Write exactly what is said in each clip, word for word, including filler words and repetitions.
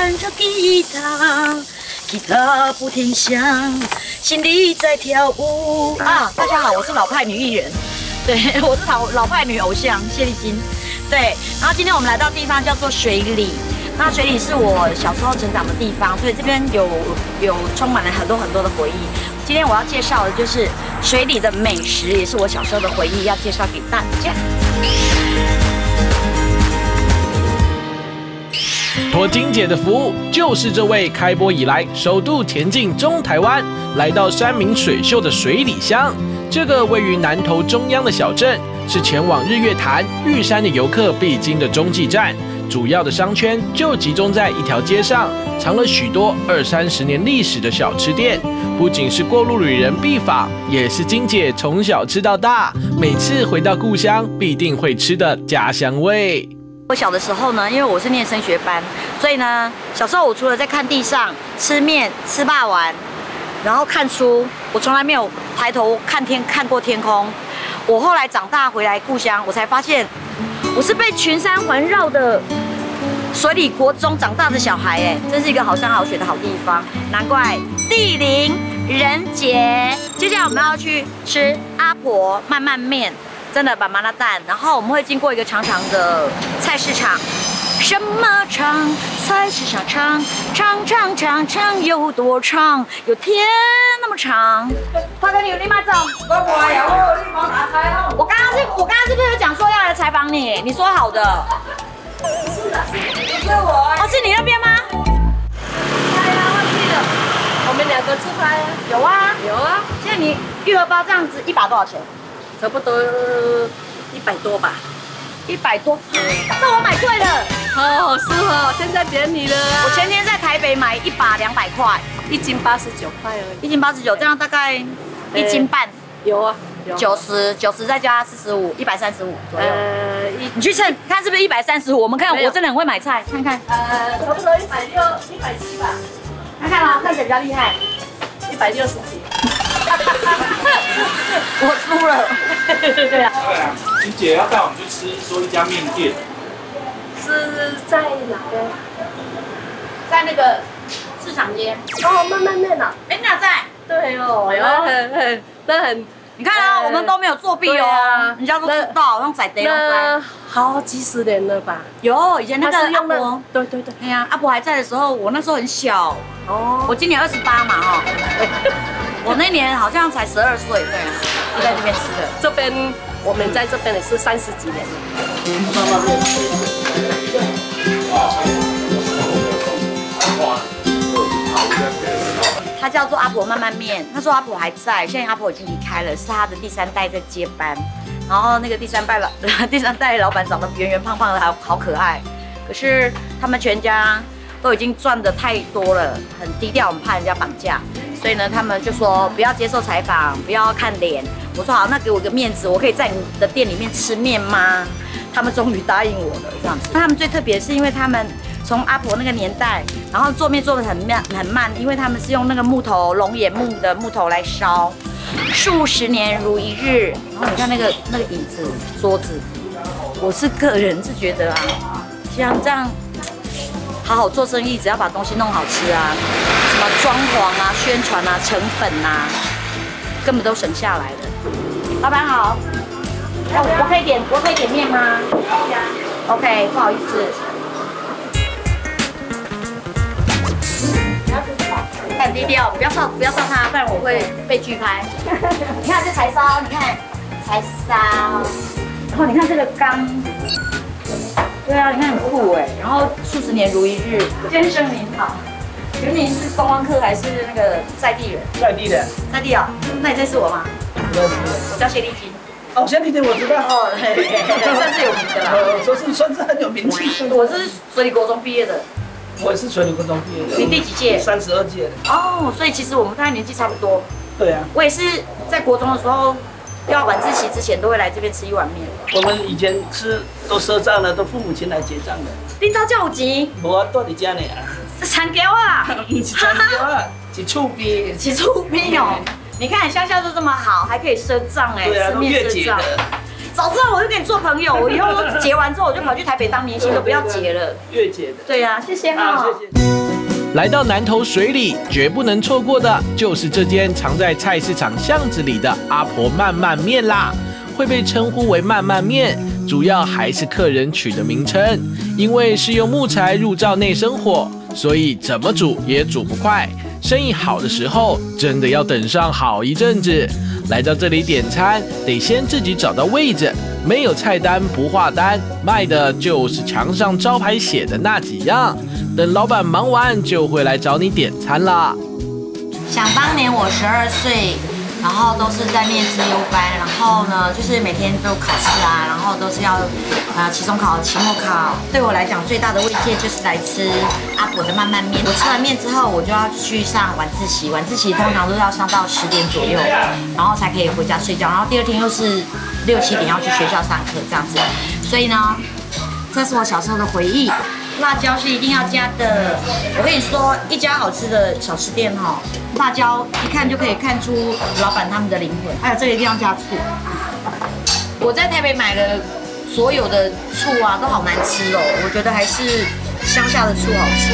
弹着吉他，吉他不停响，心里在跳舞啊！大家好，我是老派女艺人，对，我是老老派女偶像谢丽金，对。然后今天我们来到地方叫做水里，那水里是我小时候成长的地方，所以这边有有充满了很多很多的回忆。今天我要介绍的就是水里的美食，也是我小时候的回忆，要介绍给大家。 托金姐的福务，就是这位开播以来首度前进中台湾，来到山明水秀的水里乡。这个位于南投中央的小镇，是前往日月潭、玉山的游客必经的中继站。主要的商圈就集中在一条街上，藏了许多二三十年历史的小吃店。不仅是过路旅人必访，也是金姐从小吃到大，每次回到故乡必定会吃的家乡味。 我小的时候呢，因为我是念升学班，所以呢，小时候我除了在看地上吃面、吃霸丸，然后看书，我从来没有抬头看天看过天空。我后来长大回来故乡，我才发现我是被群山环绕的水里国中长大的小孩，哎，真是一个好山好水的好地方，难怪地灵人杰。接下来我们要去吃阿婆慢慢面。 真的把麻辣蛋，然后我们会经过一个长长的菜市场，什么长？菜市场长，长长长长有多长？有天那么长。花哥，你有立马走。我我呀，我立马打开哦。我刚刚是，我刚刚是不是有讲说要来采访你？你说好的。是的，是我。哦，是你那边吗？哎呀，忘记了。我们两个自拍啊。有啊，有啊。现在你玉荷包这样子一把多少钱？ 差不多一百多吧， 一百多，那我买贵了。 哦，是哦，现在便宜了啊。 我前天在台北买一把两百块， 一斤八十九块而已。 一斤八十九，这样大概一斤半。 有啊， 九十九十再加四十五，一百三十五左右。 呃， 你去称，看是不是一百三十五？我们看，我真的很会买菜，看看。 呃，差不多一百六、一百七吧。 看看啊，看起来比较厉害。 一百六十几。 我输了。对啊。 对啊，金姐要带我们去吃说一家面店， 是在哪个？ 在那个市场街。 哦，慢慢面啊。 哎，哪在？ 对哦，那很很那很， 你看啊，我们都没有作弊哦，人家都知道，用仔爹用那好几十年了吧？ 有，以前那个阿婆， 对对对， 哎呀，阿婆还在的时候，我那时候很小。哦。我今年二十八嘛，哈。 我那年好像才十二岁，对，就在这边吃的。 这边我们在这边也是三十几年了。 它叫做阿婆慢慢面，那时候阿婆还在，现在阿婆已经离开了，是他的第三代在接班。然后那个第三代老第三代老板长得圆圆胖胖的，还好可爱。可是他们全家都已经赚得太多了，很低调，我们怕人家绑架。 所以呢，他们就说不要接受采访，不要看脸。我说好，那给我个面子，我可以在你的店里面吃面吗？他们终于答应我了，这样子。那他们最特别是因为他们从阿婆那个年代，然后做面做得很慢很慢，因为他们是用那个木头龙眼木的木头来烧，数十年如一日。然后你看那个那个椅子、桌子，我是个人是觉得啊，像这样。 好好做生意，只要把东西弄好吃啊，什么装潢啊、宣传啊、成本啊，根本都省下来了。老板好，我我可以点我可以点面吗？可以啊。OK， 不好意思。很低调，不要照不要照他，不然我会被拒拍。你看这柴烧，你看柴烧，然后你看这个缸。 对啊，你看很酷哎，然后数十年如一日。先生您好，请问您是观光客还是那个在地人？ 在地的。 在地啊，那你认识我吗？ 不认识。 我叫谢丽金。 哦，谢丽金我知道。 哦，算是有名的啦。 呃，说是算是很有名气。 我是水里国中毕业的。 我也是水里国中毕业的。 你第几届？ 三十二届的。 哦，所以其实我们大概年纪差不多。 对啊。我也是在国中的时候。 要晚自习之前都会来这边吃一碗面。 我们以前吃都赊账的，都父母亲来结账的。 恁家叫有钱？ 无啊，住你家呢啊。 田桥啊？ 不是田桥啊，是厝边。 是厝边哦。你看乡下都这么好，还可以赊账哎， 对啊， 吃面赊账。早知道我就跟你做朋友，我以后结完之后我就跑去台北当明星，都不要结了。 月结的。 对呀，谢谢哈。 谢谢。 来到南投水里，绝不能错过的就是这间藏在菜市场巷子里的阿婆慢慢面啦。会被称呼为慢慢面，主要还是客人取的名称，因为是用木材入灶内生火，所以怎么煮也煮不快。生意好的时候，真的要等上好一阵子。来到这里点餐，得先自己找到位置，没有菜单不画单，卖的就是墙上招牌写的那几样。等老板忙完，就会来找你点餐啦。 想当年我十二岁。然后都是在念资优班，然后呢，就是每天都考试啊，然后都是要呃期中考、期末考。对我来讲，最大的慰藉就是来吃阿婆的慢慢面。我吃完面之后，我就要去上晚自习，晚自习通常都要上到十点左右，然后才可以回家睡觉。然后第二天又是六七点要去学校上课这样子。所以呢，这是我小时候的回忆。辣椒是一定要加的。我跟你说，一家好吃的小吃店哈，辣椒一看就可以看出老板他们的灵魂。还有这个一定要加醋。我在台北买的所有的醋啊，都好难吃哦。我觉得还是乡下的醋好吃。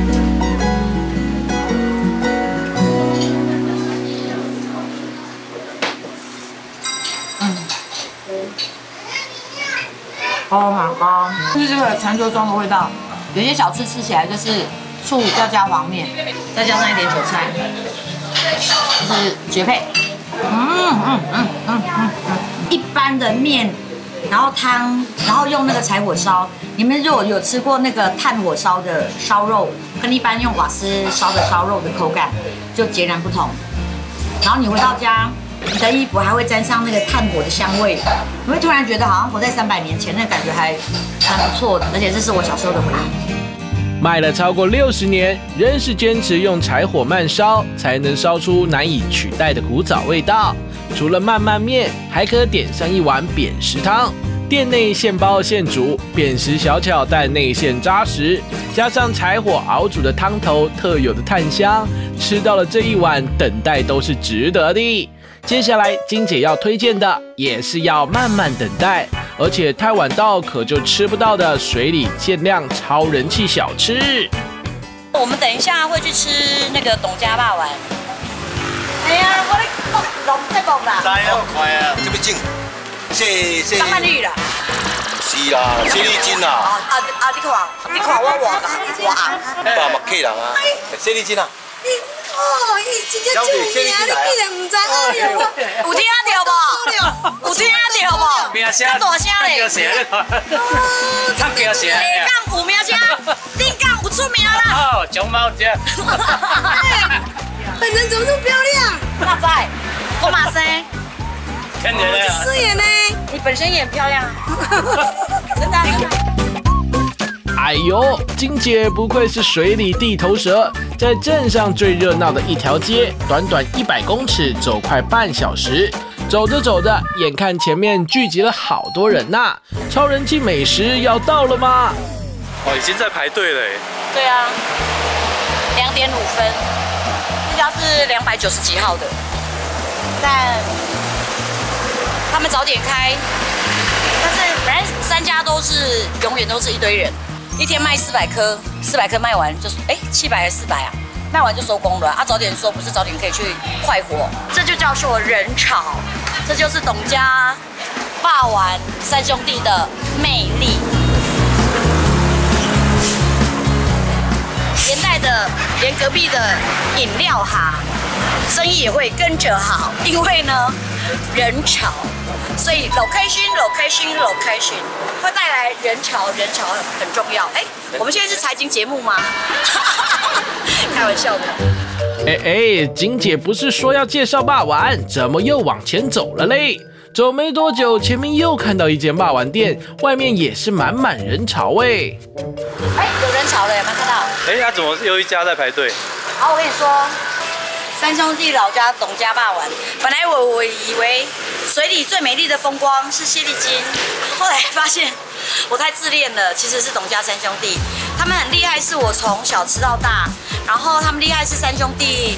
嗯。Oh my god！ 就是这个传说中的味道。有些小吃吃起来就是醋要加黄面，再加上一点韭菜，就是绝配。嗯嗯嗯嗯嗯嗯。一般的面，然后汤，然后用那个柴火烧。你们如果有吃过那个炭火烧的烧肉，跟一般用瓦斯烧的烧肉的口感就截然不同。然后你回到家，你的衣服还会沾上那个炭火的香味，你会突然觉得好像活在三百年前，那感觉还蛮不错的。而且这是我小时候的回忆。 卖了超过六十年，仍是坚持用柴火慢烧，才能烧出难以取代的古早味道。除了慢慢面，还可点上一碗扁食汤。店内现包现煮，扁食小巧但内馅扎实，加上柴火熬煮的汤头特有的炭香，吃到了这一碗，等待都是值得的。接下来金姐要推荐的也是要慢慢等待，而且太晚到可就吃不到的水里限量超人气小吃。 我们等一下会去吃那个董家霸丸。哎呀，我咧录节目啦。知啊， 快啊，这边整，谢谢。 张曼玉啦。 是啊，谢丽金啊。 啊啊啊！你看，你看我我我啊。 爸嘛客人啊，谢丽金啊。 哦，伊真正救命啊！你竟然唔知哎呦， 有听到无？有听到无？ 名声， 大声嘞！ 唱歌声。 下港有名声，顶港有出名啦。 哦，熊猫姐。 本人怎么这么漂亮？ 那在，我马生。 看起来啊。 饰演呢？ 你本身也很漂亮啊。真的。 哎呦，金姐不愧是水里地头蛇，在镇上最热闹的一条街，短短一百公尺，走快半小时。走着走着，眼看前面聚集了好多人呐、啊，超人气美食要到了吗？ 哦，已经在排队了。 对啊，两点五分，这家是两百九十几号的，但他们早点开，但是反正三家都是永远都是一堆人。一天卖四百颗，四百颗卖完就哎七百还是四百啊？卖完就收工了啊！早点收不是早点可以去快活，这就叫做人潮，这就是董家霸丸三兄弟的魅力。连带的，连隔壁的饮料行生意也会跟着好，因为呢人潮，所以 location location location 会带来人潮，人潮很重要。哎，我们现在是财经节目吗？开玩笑的。 哎哎，金姐不是说要介绍霸丸，怎么又往前走了嘞？走没多久，前面又看到一间霸丸店，外面也是满满人潮哎。 哎，有人潮了，有没有看到？ 哎，他怎么又一家在排队？ 好，我跟你说，三兄弟老家董家霸丸，本来我我以为水里最美丽的风光是谢丽金，后来发现我太自恋了，其实是董家三兄弟，他们很厉害，是我从小吃到大，然后他们厉害是三兄弟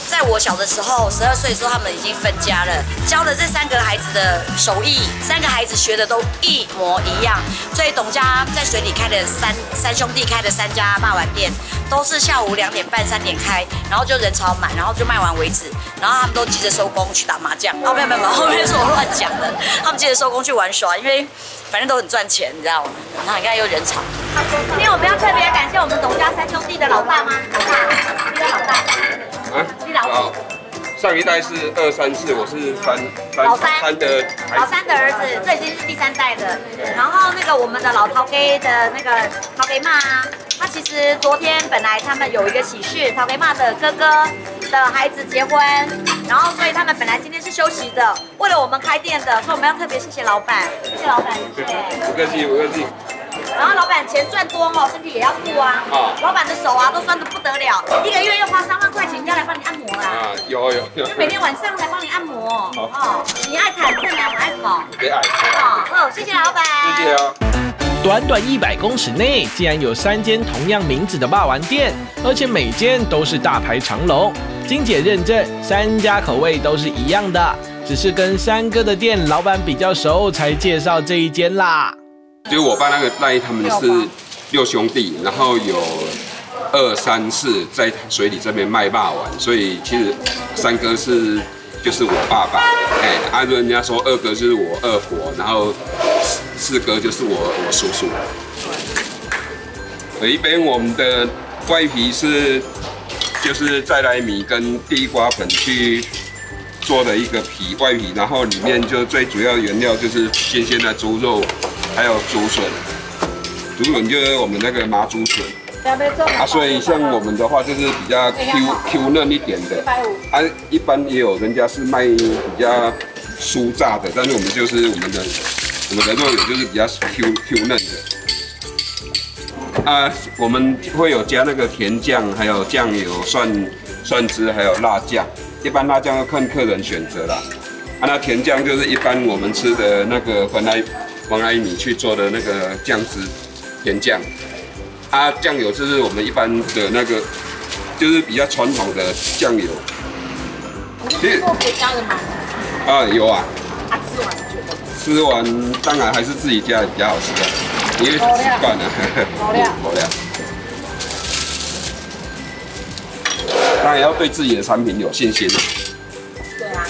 在我小的时候，十二岁的时候，他们已经分家了，教了这三个孩子的手艺，三个孩子学的都一模一样。所以董家在水里开的三三兄弟开的三家霸丸店，都是下午两点半、三点开，然后就人潮满，然后就卖完为止。然后他们都急着收工去打麻将。哦，没有没有，后面是我乱讲的。他们急着收工去玩耍，因为反正都很赚钱，你知道吗？然后你看又人潮。今天我们要特别感谢我们董家三兄弟的老大吗？老大，你的老大。 啊， 你老几？ 上一代是二三四，我是三三老三三的老三的儿子，这已经是第三代了。然后那个我们的老陶给的那个陶给妈，他其实昨天本来他们有一个喜事，陶给妈的哥哥的孩子结婚，然后所以他们本来今天是休息的，为了我们开店的，所以我们要特别谢谢老板，谢谢老板，谢谢。 不客气，不客气。 然后老板钱赚多哦，身体也要顾啊。啊。老板的手啊都酸得不得了，一个月要花三万块钱要来帮你按摩啦。 啊，有有有。 每天晚上来帮你按摩。哦。你爱砍正啊，我爱烤。 别爱。 哦哦，谢谢老板。 谢谢啊。 短短一百公尺内，竟然有三间同样名字的霸丸店，而且每间都是大排长龙。金姐认证，三家口味都是一样的，只是跟三哥的店老板比较熟，才介绍这一间啦。 就是我爸那个那他们是六兄弟，然后有二三四在水里这边卖霸丸，所以其实三哥是就是我爸爸，哎，按照人家说二哥就是我二伯，然后四哥就是我我叔叔。有一边我们的外皮是就是再来米跟地瓜粉去做的一个皮外皮，然后里面就最主要原料就是新鲜的猪肉。还有竹笋，竹笋就是我们那个麻竹笋啊，所以像我们的话就是比较 Q Q 嫩一点的，啊，一般也有人家是卖比较酥炸的，但是我们就是我们的我们的肉也就是比较 Q Q 嫩的，啊，我们会有加那个甜酱，还有酱油、蒜蒜汁，还有辣酱，一般辣酱要看客人选择啦，啊，那甜酱就是一般我们吃的那个本来。黄艾米去做的那个酱汁，甜酱，啊，酱油就是我们一般的那个，就是比较传统的酱油。 你是做别家的吗？ 啊，有啊。 啊，吃完觉得？ 吃完当然还是自己家比较好吃的，因为习惯了。 好料。 好料。当然要对自己的产品有信心。 对啊。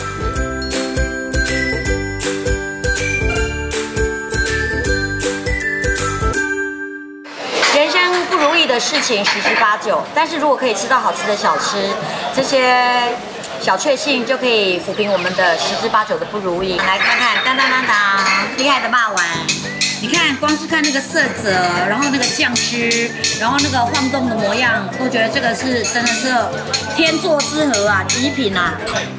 人生不如意的事情十之八九，但是如果可以吃到好吃的小吃，这些小确幸就可以抚平我们的十之八九的不如意。来看看，当当当当，厉害的霸丸！你看，光是看那个色泽，然后那个酱汁，然后那个晃动的模样，都觉得这个是真的是天作之合啊，极品啊！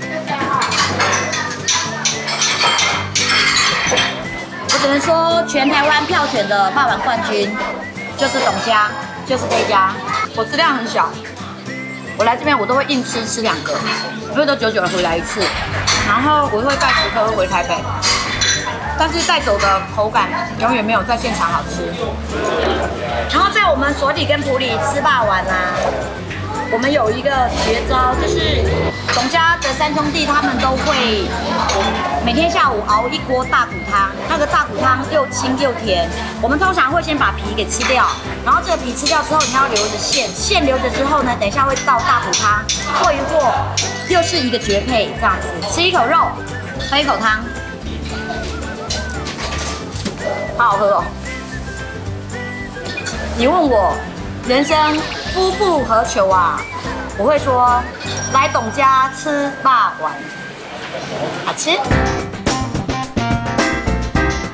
我只能说，全台湾票选的霸丸冠军。就是董家，就是这一家。我质量很小，我来这边我都会硬吃吃两个，因为都久久的回来一次。然后我会带十颗回台北，但是带走的口感永远没有在现场好吃。然后在我们所里跟埔里吃霸丸啊，我们有一个绝招，就是董家的三兄弟他们都会每天下午熬一锅大骨汤，那个大骨汤又清又甜。我们通常会先把皮给吃掉，然后这个皮吃掉之后，你要留着馅，馅留着之后呢，等一下会倒大骨汤，和一和，又是一个绝配，这样子。吃一口肉，喝一口汤，好好喝哦。你问我人生夫复何求啊？我会说，来董家吃霸丸，好吃。